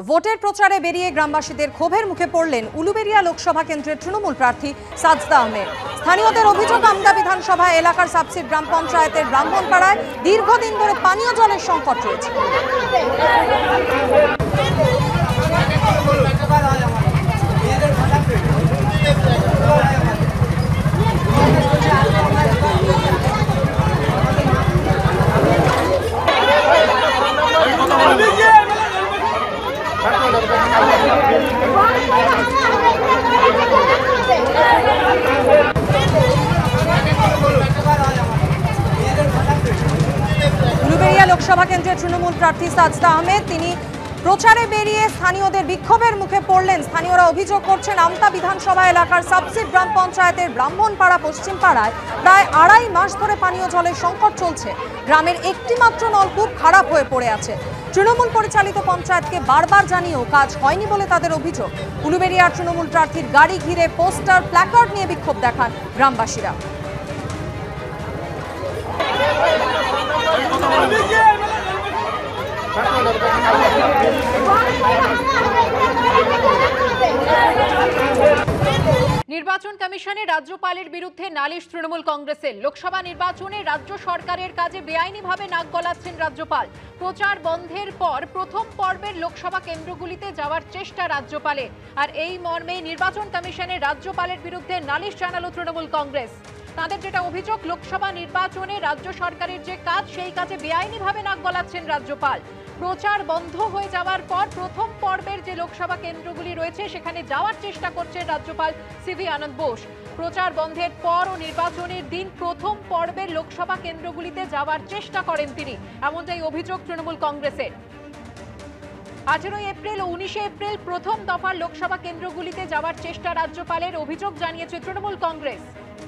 ভোটের প্রচারে বেরিয়ে গ্রামবাসীদের ক্ষোভের মুখে পড়লেন উলুবেড়িয়া লোকসভা কেন্দ্রের তৃণমূল প্রার্থী সাজদা আহমেদ। স্থানীয়দের অভিযোগ, আমতা বিধানসভা এলাকার সাবসিড গ্রাম পঞ্চায়েতের ব্রাহ্মণপাড়ায় দীর্ঘদিন ধরে পানীয় জলের সংকট রয়েছে। উলুবেড়িয়া লোকসভা কেন্দ্রের তৃণমূল প্রার্থী সাজদা আহমেদ তিনি প্রচারে বেরিয়ে স্থানীয়দের বিক্ষোভের মুখে পড়লেন। স্থানীয়রা অভিযোগ করছেন, আমতা বিধানসভা এলাকার সাবসিড গ্রাম পঞ্চায়েতের ব্রাহ্মণপাড়া পশ্চিম পাড়ায় প্রায় 2.5 মাস ধরে পানীয় জলের সংকট চলছে। গ্রামের একটি মাত্র নলকূপ খারাপ হয়ে পড়ে আছে। তৃণমূল পরিচালিত পঞ্চায়েতকে বারবার জানিয়েও কাজ হয়নি বলে তাদের অভিযোগ। উলুবেড়িয়ার তৃণমূল প্রার্থীর গাড়ি ঘিরে পোস্টার, প্ল্যাকার্ড নিয়ে বিক্ষোভ দেখান গ্রামবাসীরা। নির্বাচন কমিশনে রাজ্যপালের বিরুদ্ধে নালিশ তৃণমূল কংগ্রেসের। লোকসভা নির্বাচনে রাজ্য সরকারের কাজে বেআইনিভাবে নাক গলাচ্ছেন রাজ্যপাল। প্রচার বন্ধের পর প্রথম পর্বের লোকসভা কেন্দ্রগুলিতে যাওয়ার চেষ্টা রাজ্যপালের। আর এই মর্মে নির্বাচন কমিশনে রাজ্যপালের বিরুদ্ধে নালিশ জানালো তৃণমূল কংগ্রেস। তাদের যেটা অভিযোগ, লোকসভা নির্বাচনে রাজ্য সরকারের যে কাজ, সেই কাজে বেআইনিভাবে নাক গলাচ্ছেন রাজ্যপাল। প্রচার বন্ধ হয়ে যাওয়ার পর প্রথম পর্বের যে লোকসভা কেন্দ্রগুলি রয়েছে সেখানে যাওয়ার চেষ্টা করছেন রাজ্যপাল সিভি আনন্দ বোস। প্রচার বন্ধের পর ও নির্বাচনের দিন প্রথম পর্বের লোকসভা কেন্দ্রগুলিতে যাওয়ার চেষ্টা করেন তিনি, এমনটাই অভিযোগ তৃণমূল কংগ্রেসের। 18 এপ্রিল ও 19 এপ্রিল প্রথম দফার লোকসভা কেন্দ্রগুলিতে যাওয়ার চেষ্টা রাজ্যপালের, অভিযোগ জানিয়েছে তৃণমূল কংগ্রেস।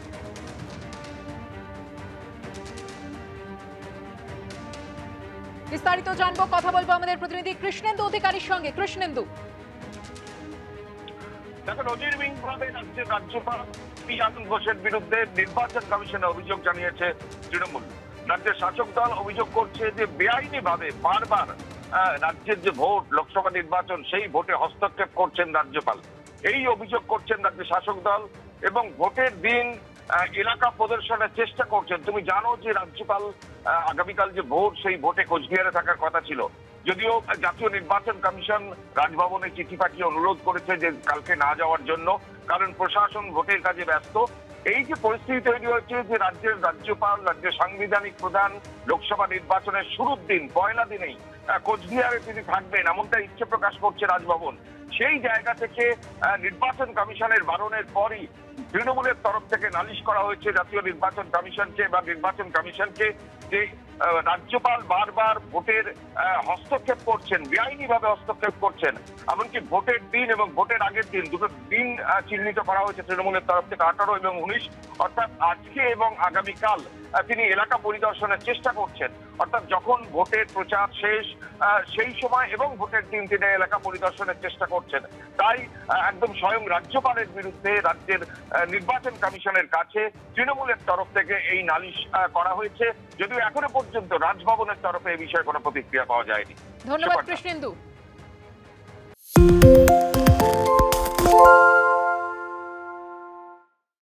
বিস্তারিত জানবো, কথা বলবো আমাদের প্রতিনিধি কৃষ্ণেন্দু অধিকারীর সঙ্গে। কৃষ্ণেন্দু, দেখো, নজিরবিহীনভাবে রাজ্যের রাজ্যপাল সিভি আনন্দ বোসের বিরুদ্ধে নির্বাচন কমিশনে অভিযোগ জানিয়েছে তৃণমূল। রাজ্যের শাসক দল অভিযোগ করছে যে বেআইনিভাবে বারবার রাজ্যের যে ভোট, লোকসভা নির্বাচন, সেই ভোটে হস্তক্ষেপ করছেন রাজ্যপাল। এই অভিযোগ করছেন রাজ্যের শাসক দল এবং ভোটের দিন এলাকা প্রদর্শনের চেষ্টা করছেন। তুমি জানো যে রাজ্যপাল আগামীকাল যে ভোট, সেই ভোটে কোচবিহারে থাকার কথা ছিল। যদিও জাতীয় নির্বাচন কমিশন রাজভবনে চিঠি পাঠিয়ে অনুরোধ করেছে যে কালকে না যাওয়ার জন্য, কারণ প্রশাসন ভোটের কাজে ব্যস্ত। এই যে পরিস্থিতি তৈরি হয়েছে যে রাজ্যের রাজ্যপাল, রাজ্যের সাংবিধানিক প্রধান লোকসভা নির্বাচনের শুরুর দিন, পয়লা দিনেই কোচবিহারে তিনি থাকবেন, এমনটা ইচ্ছে প্রকাশ করছে রাজভবন। সেই জায়গা থেকে নির্বাচন কমিশনের বারণের পরই তৃণমূলের তরফ থেকে নালিশ করা হয়েছে জাতীয় নির্বাচন কমিশনকে বা নির্বাচন কমিশনকে যে রাজ্যপাল বারবার ভোটের হস্তক্ষেপ করছেন, বেআইনিভাবে হস্তক্ষেপ করছেন। এমনকি ভোটের দিন এবং ভোটের আগের দিন, দুটো দিন চিহ্নিত করা হয়েছে তৃণমূলের তরফ থেকে, 18 এবং 19, অর্থাৎ আজকে এবং আগামীকাল তিনি এলাকা পরিদর্শনের চেষ্টা করছেন। অর্থাৎ যখন ভোটের প্রচার শেষ সেই সময় এবং ভোটের দিন তিনি এলাকা পরিদর্শনের চেষ্টা করছেন। তাই একদম স্বয়ং রাজ্যপালের বিরুদ্ধে রাজ্যের নির্বাচন কমিশনের কাছে তৃণমূলের তরফ থেকে এই নালিশ করা হয়েছে, যদিও এখনো পর্যন্ত রাজভবনের তরফে এই বিষয়ে কোনো প্রতিক্রিয়া পাওয়া যায়নি। ধন্যবাদ কৃষ্ণেন্দু।